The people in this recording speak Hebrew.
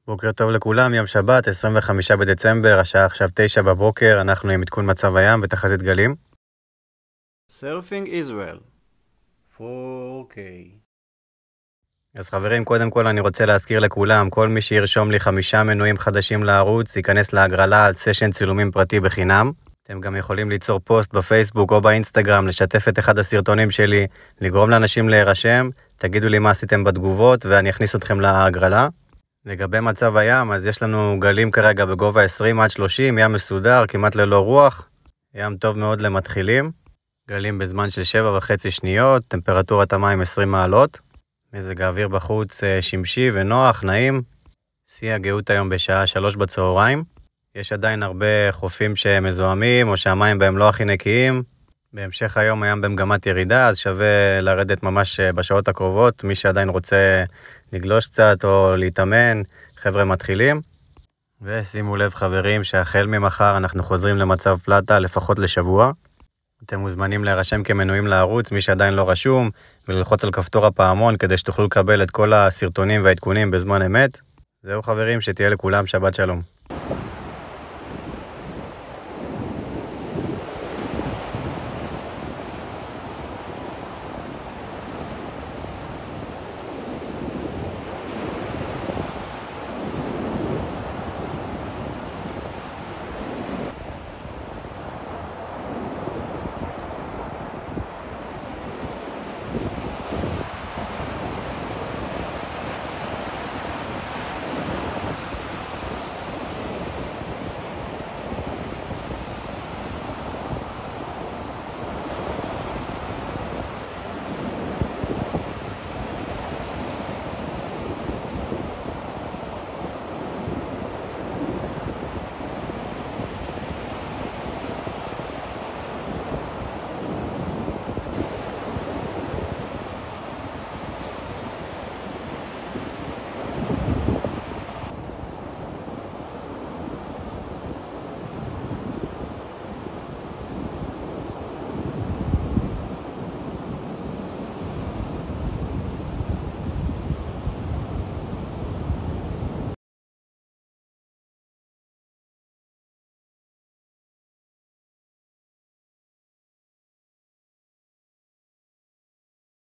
בוקר טוב לכולם, יום שבת, 25 בדצמבר, השעה עכשיו 9 בבוקר, אנחנו עם עדכון מצב הים ותחזית גלים. Surfing Israel 4K. אז חברים, קודם כל אני רוצה להזכיר לכולם, כל מי שירשום לי 5 מנויים חדשים לערוץ, ייכנס להגרלה על סשן צילומים פרטי בחינם. אתם גם יכולים ליצור פוסט בפייסבוק או באינסטגרם, לשתף את אחד הסרטונים שלי, לגרום לאנשים להירשם, תגידו לי מה עשיתם בתגובות ואני אכניס אתכם להגרלה. לגבי מצב הים, אז יש לנו גלים כרגע בגובה 20 עד 30, ים מסודר, כמעט ללא רוח, ים טוב מאוד למתחילים, גלים בזמן של 7.5 שניות, טמפרטורת המים 20 מעלות, מזג האוויר בחוץ שמשי ונוח, נעים, שיא הגאות היום בשעה 3 בצהריים, יש עדיין הרבה חופים שמזוהמים או שהמים בהם לא הכי נקיים, בהמשך היום הים במגמת ירידה, אז שווה לרדת ממש בשעות הקרובות, מי שעדיין רוצה לגלוש קצת או להתאמן, חבר'ה מתחילים. ושימו לב חברים שהחל ממחר אנחנו חוזרים למצב פלטה לפחות לשבוע. אתם מוזמנים להירשם כמנויים לערוץ, מי שעדיין לא רשום, וללחוץ על כפתור הפעמון כדי שתוכלו לקבל את כל הסרטונים והעדכונים בזמן אמת. זהו חברים, שתהיה לכולם שבת שלום.